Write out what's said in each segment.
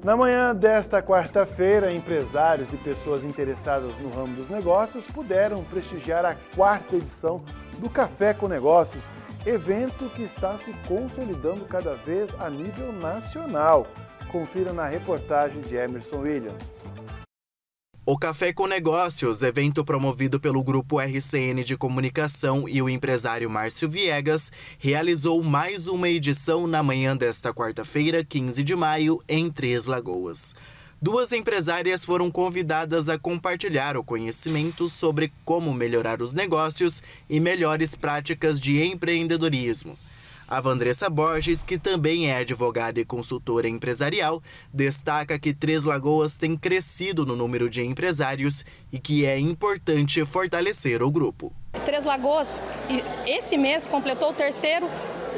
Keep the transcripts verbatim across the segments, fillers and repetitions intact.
Na manhã desta quarta-feira, empresários e pessoas interessadas no ramo dos negócios puderam prestigiar a quarta edição do Café com Negócios, evento que está se consolidando cada vez a nível nacional. Confira na reportagem de Emerson William. O Café com Negócios, evento promovido pelo Grupo R C N de Comunicação e o empresário Márcio Viegas, realizou mais uma edição na manhã desta quarta-feira, quinze de maio, em Três Lagoas. Duas empresárias foram convidadas a compartilhar o conhecimento sobre como melhorar os negócios e melhores práticas de empreendedorismo. A Vandressa Borges, que também é advogada e consultora empresarial, destaca que Três Lagoas tem crescido no número de empresários e que é importante fortalecer o grupo. Três Lagoas, esse mês, completou o terceiro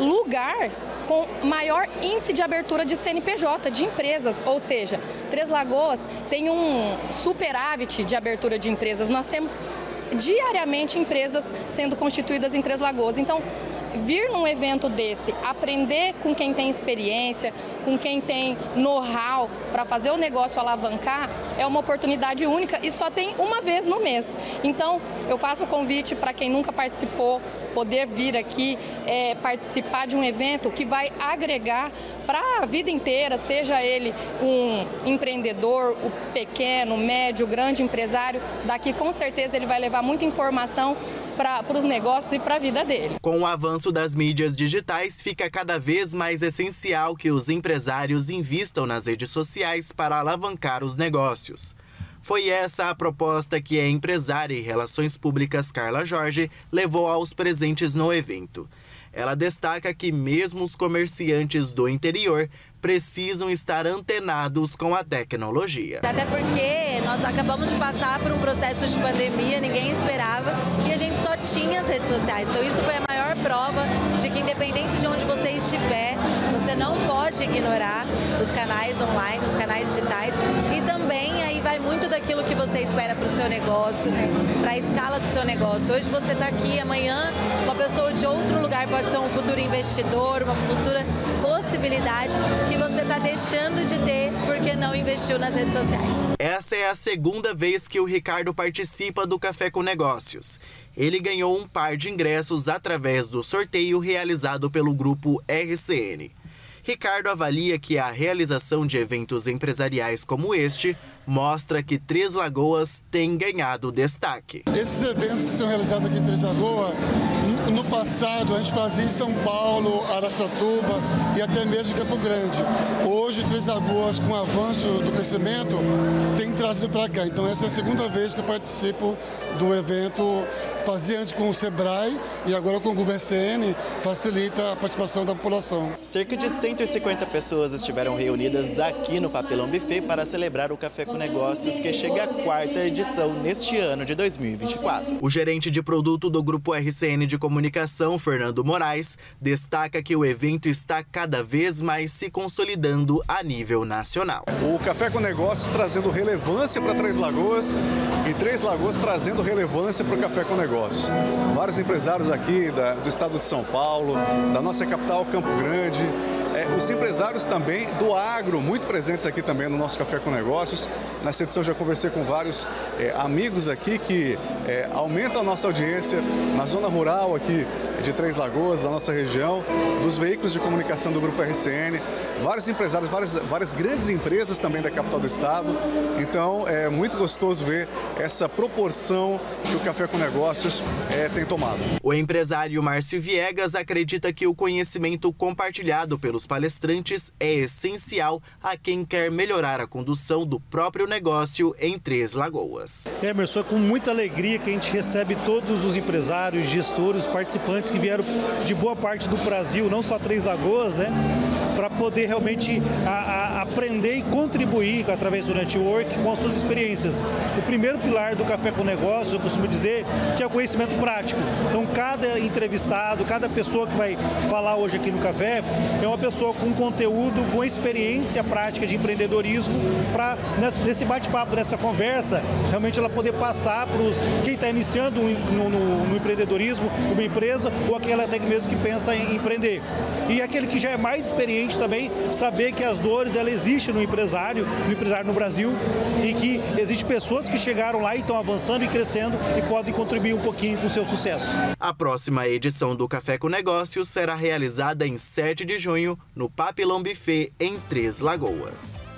lugar com maior índice de abertura de C N P J, de empresas, ou seja, Três Lagoas tem um superávit de abertura de empresas. Nós temos diariamente empresas sendo constituídas em Três Lagoas. Então, vir num evento desse, aprender com quem tem experiência, com quem tem know-how para fazer o negócio alavancar, é uma oportunidade única e só tem uma vez no mês. Então, eu faço o convite para quem nunca participou, poder vir aqui é, participar de um evento que vai agregar para a vida inteira, seja ele um empreendedor, o pequeno, médio, grande empresário, daqui com certeza ele vai levar muita informação para os negócios e para a vida dele. Com o avanço das mídias digitais, fica cada vez mais essencial que os empresários invistam nas redes sociais para alavancar os negócios. Foi essa a proposta que a empresária e Relações Públicas Carla Jorge levou aos presentes no evento. Ela destaca que mesmo os comerciantes do interior precisam estar antenados com a tecnologia. Até porque nós acabamos de passar por um processo de pandemia, ninguém esperava, e a gente só tinha as redes sociais. Então isso foi a maior prova de que, independente de onde você estiver, você não pode ignorar os canais online, os canais digitais, e também aí vai muito daquilo que você espera para o seu negócio, para a escala do seu negócio. Hoje você está aqui, amanhã uma pessoa de outro lugar pode ser um futuro investidor, uma futura possibilidade que você está deixando de ter porque não investiu nas redes sociais. Essa é a segunda vez que o Ricardo participa do Café com Negócios. Ele ganhou um par de ingressos através do sorteio realizado pelo Grupo R C N. Ricardo avalia que a realização de eventos empresariais como este mostra que Três Lagoas tem ganhado destaque. Esses eventos que são realizados aqui em Três Lagoas, no passado a gente fazia em São Paulo, Araçatuba e até mesmo Campo Grande. Hoje, Três Lagoas, com o avanço do crescimento, tem trazido para cá. Então essa é a segunda vez que eu participo do evento. Fazia antes com o Sebrae e agora com o Grupo R C N, facilita a participação da população. Cerca de cento e cinquenta pessoas estiveram reunidas aqui no Papelão Buffet para celebrar o Café com Negócios, que chega à quarta edição neste ano de dois mil e vinte e quatro. O gerente de produto do Grupo R C N de Comunicação, Fernando Moraes, destaca que o evento está cada vez mais se consolidando a nível nacional. O Café com Negócios trazendo relevância para Três Lagoas e Três Lagoas trazendo relevância para o Café com Negócios. Vários empresários aqui da, do estado de São Paulo, da nossa capital Campo Grande, é, os empresários também do agro, muito presentes aqui também no nosso Café com Negócios. Nessa edição já conversei com vários é, amigos aqui que é, aumentam a nossa audiência na zona rural aqui de Três Lagoas, da nossa região, dos veículos de comunicação do Grupo R C N, vários empresários, várias, várias grandes empresas também da capital do estado. Então é muito gostoso ver essa proporção que o Café com Negócios é, tem tomado. O empresário Márcio Viegas acredita que o conhecimento compartilhado pelos palestrantes é essencial a quem quer melhorar a condução do próprio negócio em Três Lagoas. Emerson, é com muita alegria que a gente recebe todos os empresários, gestores, participantes que vieram de boa parte do Brasil, não só Três Lagoas, né? Para poder realmente a, a, aprender e contribuir através do network com as suas experiências. O primeiro pilar do Café com Negócio, eu costumo dizer, que é o conhecimento prático. Então, cada entrevistado, cada pessoa que vai falar hoje aqui no café é uma pessoa com conteúdo, com experiência prática de empreendedorismo, para nesse bate-papo, nessa conversa, realmente ela poder passar para os quem está iniciando no, no, no empreendedorismo, uma empresa, ou aquele até mesmo que pensa em empreender. E aquele que já é mais experiente também, saber que as dores ela existem no empresário. empresário, no empresário no Brasil, e que existem pessoas que chegaram lá e estão avançando e crescendo e podem contribuir um pouquinho com o seu sucesso. A próxima edição do Café com Negócios será realizada em sete de junho no Papillon Buffet, em Três Lagoas.